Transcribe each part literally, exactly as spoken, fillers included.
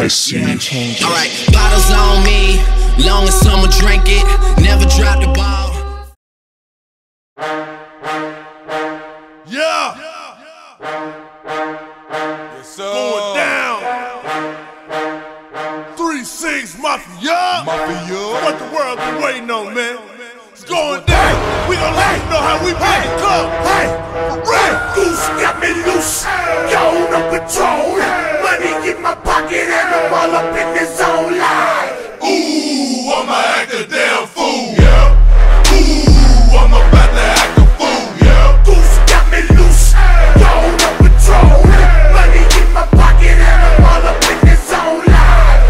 This Yeah. changes. Alright, bottles on me, long as someone drink it, never drop the ball. Yeah! Yes, sir. Going down. three six Mafia. Mafia. What the world been waiting on, man? It's going down. We gon' let you know how we make it come. Hey, right. Goose got me loose, gone on patrol. Money in my pocket and I'm all up in the zone line. Ooh, I'ma act a damn fool, yeah. Ooh, I'm about to act a fool, yeah. Goose got me loose, gone on patrol. Money in my pocket and I'm all up in the zone line.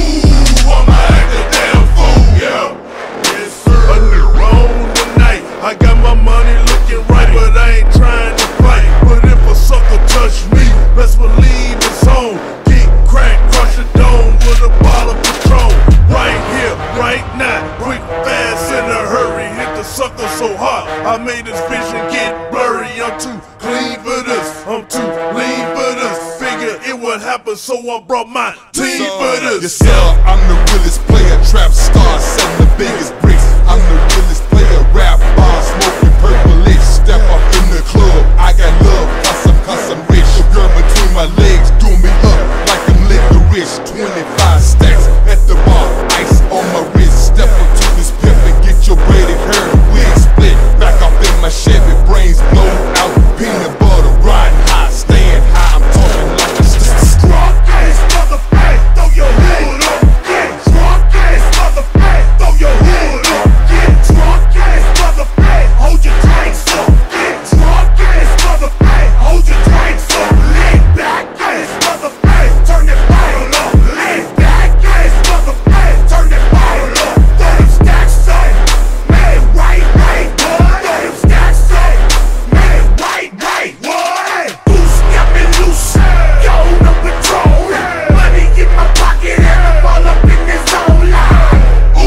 Ooh, I'ma act a damn fool, yeah. Yes, sir. A new road tonight. I got my money looking right, but I ain't trying to fight. But if a sucker touch me, best believe it's on. Get crack, crush a dome with a bottle of Patron. Right here, right now, quick, fast, in a hurry. Hit the sucker so hard, I made his vision get blurry. I'm too clean for this, I'm too lean for this. Figure it would happen, so I brought my team for this. Yes, sir, I'm the realest player, trap star, selling the biggest bricks. I'm the realest player, rap bar, smoking purplish. Step up in the club, I got love, cause I'm, cause I'm rich. A girl between my legs, do me up like I'm licorice. twenty-five stacks at the bar, ice on my wrist. Step up to this pimp and get your braided hair, wig split. Back off in my Chevy, brains blown out, peanut butter, riding high, staying high. I'm talking like a Drunk ass motherfucker, throw your hood up. Get drunk ass motherfucker, throw your hood up. Get drunk ass motherfucker, hold your drinks up. Get drunk ass motherfucker, hold your drinks up. Lay back ass motherfucker, turn that bottle up. Lay back ass motherfucker, turn that bottle up. Throw them stacks up, man, right, right, what? Throw them stacks up, man, right, right, what? Goose got me loose, gone on patrol. Money in my pocket and I'm all up in the zone line.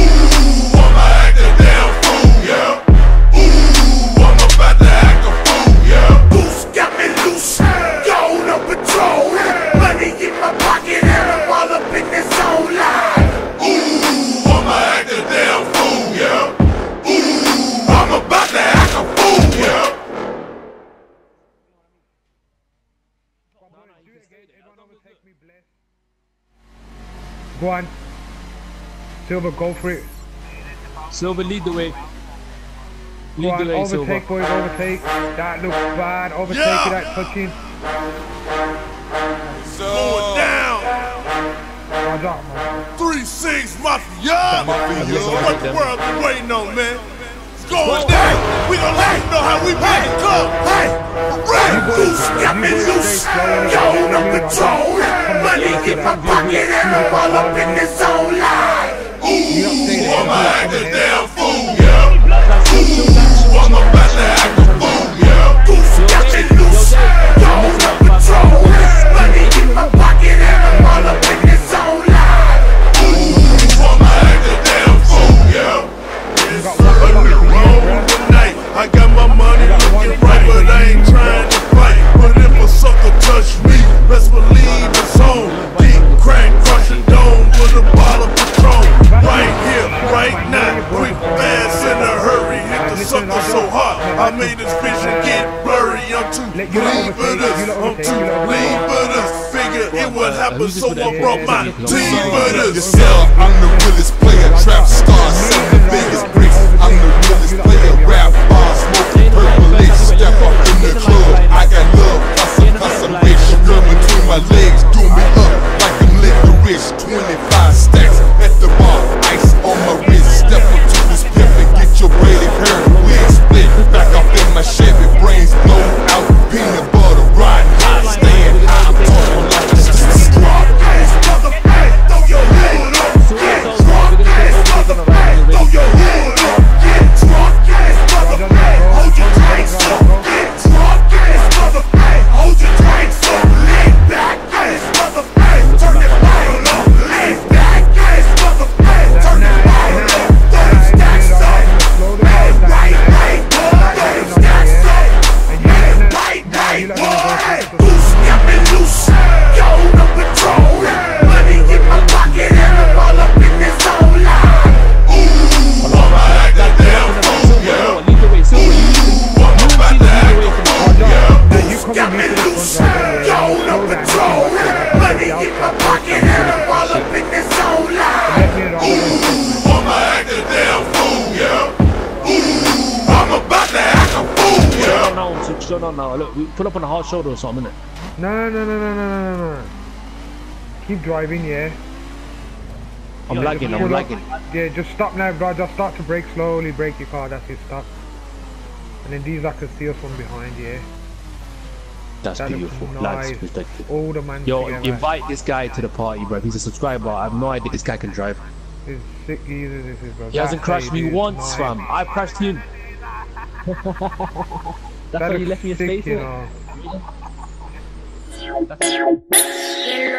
Ooh, I'ma act a damn fool, yeah. Ooh, I'm about to act a fool, yeah. Goose got me loose, gone on patrol. Money in my pocket and I'm all up in the zone line. Ooh, I'ma act a damn fool, yeah. Ooh, I'm about to act a fool, yeah. Go on. Silver, go for it. Silver, lead the way. Go Lead on, the way, Silver. overtake, boys, overtake. That looks bad. Overtake Yeah. it, that touching. Going down. What's up, man? three six Mafia. Mafia. What the world been waiting on, man? It's going down. We gon' let you know how we make it come. Hey, right. Goose got me loose, gone on patrol. Money in my pocket and I'm all up in the zone line. Ooh, I'ma act a damn fool, yeah. Ooh, I'm about to act a fool, yeah. Goose got me loose, gone on patrol. Money in my pocket and I'm all up in the zone line. Ooh, I'ma act a damn fool, yeah. Yes, sir. A new road tonight. I got my money looking right, but I ain't trying to fight. But if a sucker touch me, best believe it's on. Deep crack, crush a dome with a bottle of Patron. Right here, right now, quick, fast, in a hurry. Hit the sucker so hard, I made his vision get blurry. I'm too clean for this, I'm too lean for this. Figure it would happen, so I brought my team for this. Yes, sir, I'm the realest player, trap star, selling the biggest bricks. I'm the realest player, rap bar, smoking purplish. Step up in the club, I got love, cause I'm, cause I'm rich. A girl between my legs, do me up like I'm licorice. twenty-five stacks at the bar, ice on my wrist. Step up to this pimp and get your braided hair, wig split. Back off in my Chevy, brains blown out, peanut butter, riding high, staying high. I'm talking like a Drunk ass motherfucker, throw your hood up. Get drunk ass motherfucker, throw your hood switch going on now. Look, we pull up on a hard shoulder or something, innit? No, no, no, no, no, no, no, no. Keep driving, yeah. I'm yeah, lagging, I'm pull lagging. Up. Yeah, just stop now, bro. Just start to brake slowly. Brake your car. That's it. Stop. And then these I can see us from behind, yeah. That's that beautiful. Nice. Lads, respected. All the man. Yo, together. invite this guy to the party, bro. If he's a subscriber, I have no idea this guy can drive. It's sick geezer, this is, bro. He hasn't That's crashed me dude. once, Nice. fam. I've crashed him. That's That why you looks left me a sick, space. you innit? know. That's-